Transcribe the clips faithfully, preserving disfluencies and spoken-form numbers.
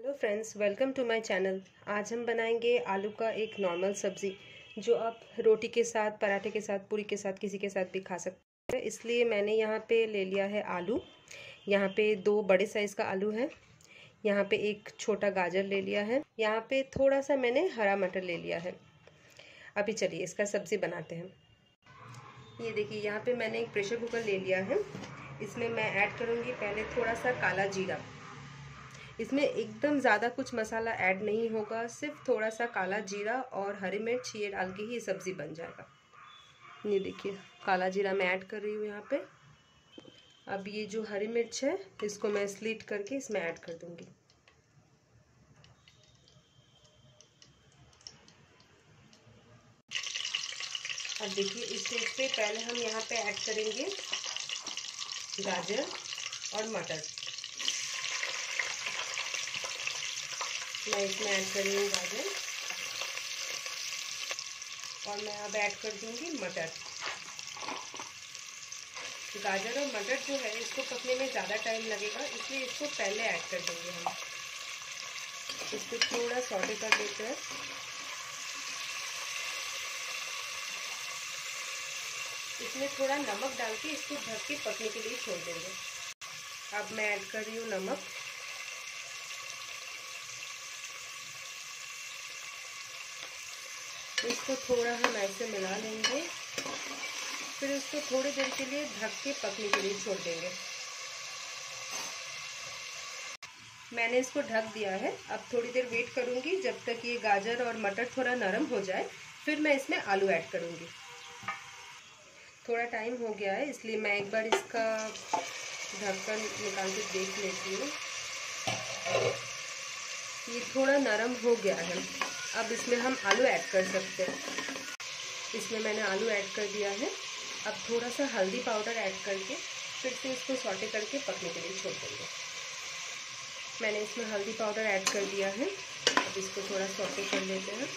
Hello friends, welcome to my channel. आज हम बनाएंगे आलू का एक नॉर्मल सब्ज़ी जो आप रोटी के साथ, पराठे के साथ, पूरी के साथ, किसी के साथ भी खा सकते हैं। इसलिए मैंने यहाँ पे ले लिया है आलू। यहाँ पे दो बड़े साइज़ का आलू है। यहाँ पे एक छोटा गाजर ले लिया है। यहाँ पे थोड़ा सा मैंने हरा मटर ले लिया है। अभी चलिए इसका सब्ज़ी बनाते हैं। ये देखिए, यहाँ पे मैंने एक प्रेशर कुकर ले लिया है। इसमें मैं ऐड करूँगी पहले थोड़ा सा काला जीरा। इसमें एकदम ज़्यादा कुछ मसाला ऐड नहीं होगा, सिर्फ थोड़ा सा काला जीरा और हरी मिर्च ये डाल के ही ये सब्ज़ी बन जाएगा। ये देखिए, काला जीरा मैं ऐड कर रही हूँ यहाँ पे। अब ये जो हरी मिर्च है इसको मैं स्लिट करके इसमें ऐड कर दूँगी। अब देखिए, इस स्टेज पे पहले हम यहाँ पे ऐड करेंगे गाजर और मटर। मैं इसमें ऐड कर रही हूँ गाजर और मैं अब ऐड कर दूँगी मटर। गाजर और मटर जो है इसको पकने में ज़्यादा टाइम लगेगा, इसलिए इसको पहले ऐड कर देंगे हम। इसको थोड़ा सॉटे कर देते हैं। इसमें थोड़ा नमक डाल के इसको ढक के पकने के लिए छोड़ देंगे। अब मैं ऐड कर रही हूँ नमक। इसको थोड़ा हम ऐसे मिला लेंगे, फिर इसको थोड़ी देर के लिए ढक के पकने के लिए छोड़ देंगे। मैंने इसको ढक दिया है। अब थोड़ी देर वेट करूँगी जब तक ये गाजर और मटर थोड़ा नरम हो जाए, फिर मैं इसमें आलू ऐड करूँगी। थोड़ा टाइम हो गया है, इसलिए मैं एक बार इसका ढक्कन निकाल के देख लेती हूँ। ये थोड़ा नरम हो गया है। अब इसमें हम आलू ऐड कर सकते हैं। इसमें मैंने आलू ऐड कर दिया है। अब थोड़ा सा हल्दी पाउडर ऐड करके फिर से इसको सॉटे करके पकने के लिए छोड़ देंगे। मैंने इसमें हल्दी पाउडर ऐड कर दिया है। अब इसको थोड़ा सॉटे कर लेते हैं।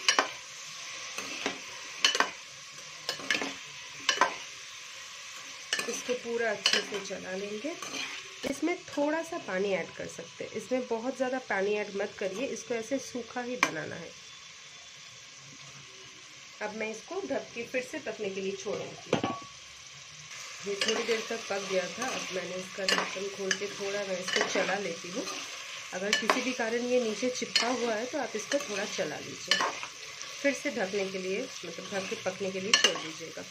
इसको पूरा अच्छे से चला लेंगे। इसमें थोड़ा सा पानी ऐड कर सकते हैं। इसमें बहुत ज़्यादा पानी ऐड मत करिए, इसको ऐसे सूखा ही बनाना है। अब मैं इसको ढक के फिर से पकने के लिए छोड़ूंगी। ये थोड़ी देर तक पक गया था। अब मैंने इसका ढक्कन खोल के थोड़ा मैं इसको चला लेती हूँ। अगर किसी भी कारण ये नीचे चिपका हुआ है तो आप इसको थोड़ा चला लीजिए, फिर से ढकने के लिए, मतलब ढक के पकने के लिए छोड़ दीजिएगा।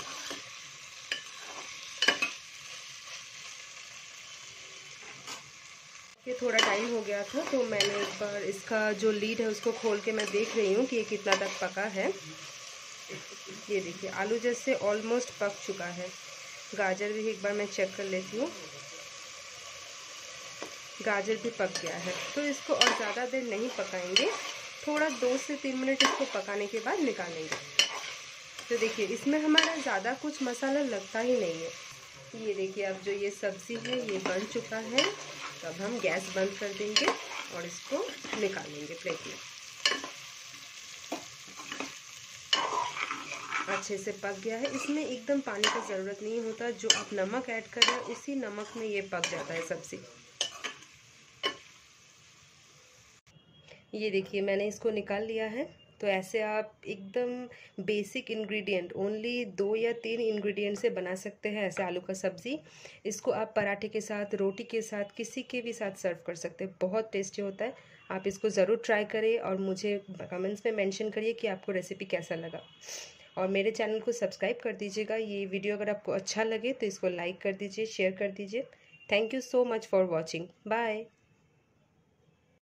ये थोड़ा टाइम हो गया था तो मैंने एक बार इसका जो लीड है उसको खोल के मैं देख रही हूँ कि ये कितना तक पका है। ये देखिए, आलू जैसे ऑलमोस्ट पक चुका है। गाजर भी एक बार मैं चेक कर लेती हूँ। गाजर भी पक गया है। तो इसको और ज़्यादा देर नहीं पकाएंगे, थोड़ा दो से तीन मिनट इसको पकाने के बाद निकालेंगे। तो देखिए, इसमें हमारा ज़्यादा कुछ मसाला लगता ही नहीं है। ये देखिए, अब जो ये सब्ज़ी है ये बन चुका है। तो अब हम गैस बंद कर देंगे और इसको निकालेंगे प्लेट में। अच्छे से पक गया है। इसमें एकदम पानी की ज़रूरत नहीं होता। जो आप नमक ऐड कर रहे हैं उसी नमक में ये पक जाता है सब्ज़ी। ये देखिए, मैंने इसको निकाल लिया है। तो ऐसे आप एकदम बेसिक इंग्रेडिएंट, ओनली दो या तीन इंग्रेडिएंट से बना सकते हैं ऐसे आलू का सब्ज़ी। इसको आप पराठे के साथ, रोटी के साथ, किसी के भी साथ सर्व कर सकते हैं। बहुत टेस्टी होता है। आप इसको ज़रूर ट्राई करें और मुझे कमेंट्स में मेंशन करिए कि आपको रेसिपी कैसा लगा। और मेरे चैनल को सब्सक्राइब कर दीजिएगा। ये वीडियो अगर आपको अच्छा लगे तो इसको लाइक कर दीजिए, शेयर कर दीजिए। Thank you so much for watching. Bye.